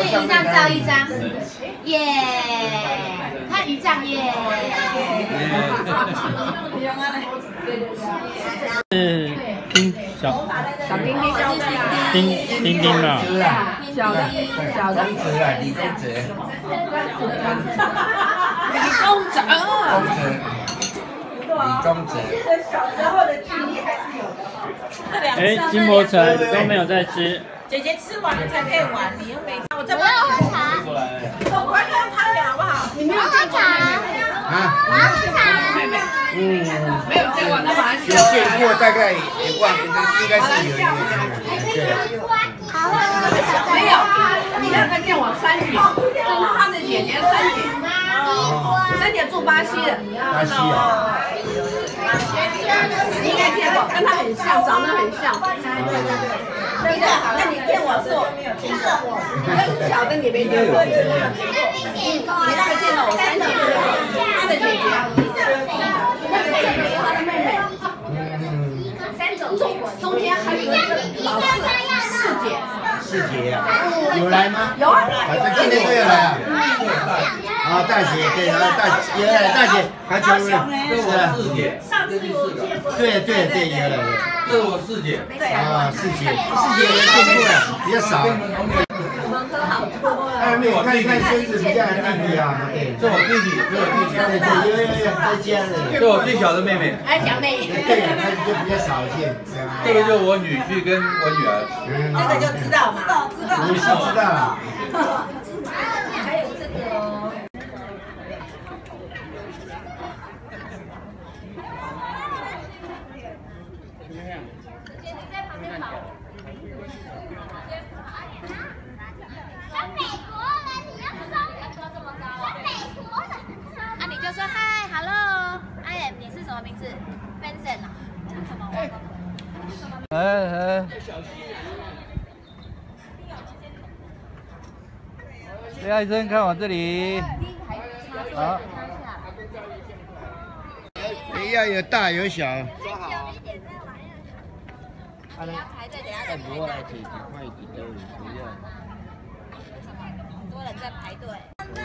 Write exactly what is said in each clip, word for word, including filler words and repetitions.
先一张照一张，耶！看鱼酱耶！ 是丁小小丁丁叫的丁丁丁嘛？ 小的小的。 公子啊，李公子。 李公子。 公子。李公子。 小时候的记忆还是有的。 哎，金伯成都没有在吃。 姐姐吃完了才可以玩，你又没。我再我要喝茶。 我快喝汤了好不好？ 你没有喝茶？ 啊？ 我要喝茶。 嗯， 没有见过，那马上有见过，大概也忘，应该是有一点。对。 好喝喝。 没有，你那个见我三姐，就是他的姐姐三姐，三姐住巴西的。 巴西啊。 你应该见过，跟他很像，长得很像。对的，那你见我是我没有见过，更小的你没见过。你那个见到我三姐，他的姐姐，那个姐姐是他的妹妹。中中间还有一个老四四姐。 四姐啊，有来吗？ 有啊。 反正今天都有来啊。啊，大姐对，然后大有来，大姐还求婚，是啊。 四姐， 上次有见过。 对对对，有来有。 这是我四姐。 啊，四姐，四姐也见过了，比较少。 我们喝好多了。 二妹，我看一看孙子比较弟弟啊，对， 这我弟弟，这我弟弟， 对对，有有有，在家的。 这我最小的妹妹。 哎，小妹。 对，那就比较少见。 这个就是我女婿跟我女儿。 这个就知道嘛，知道你是知道了。 还有这个哦。 啊，你就说嗨 ，hello， 哎，你是什么名字 ？Vincent 啊？什么？ 哎哎。李医生，看我这里。好。 要有大有小。 抓好。不要排队，等下再排队。 来几快一点都不要。 很多人在排队。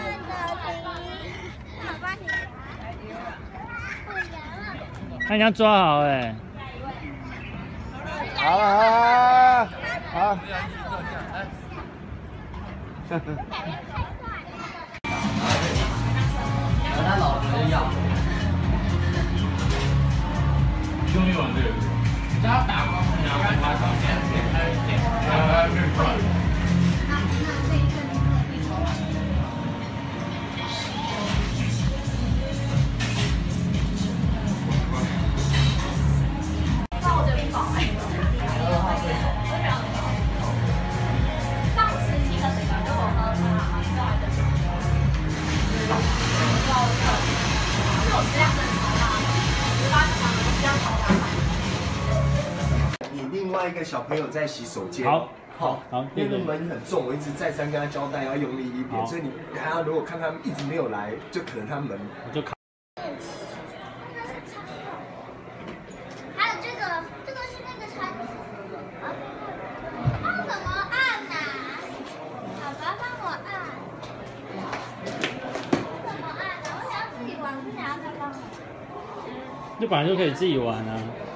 他要抓好哎。 好啊好啊。好。 和他老婆一样。兄弟往这个，只要打光，你要看他上面点开点开变出来。 你另外一个小朋友在洗手间。 好， 好， 好， 因为门很重，我一直再三跟他交代要用力一点，所以你他如果看他们一直没有来，就可能他门我就卡。 还有这个，这个是那个餐厅。他怎么按呐？爸爸帮我按。怎么按呢？我想要自己玩，不想要他帮我。 这本来就可以自己玩啊。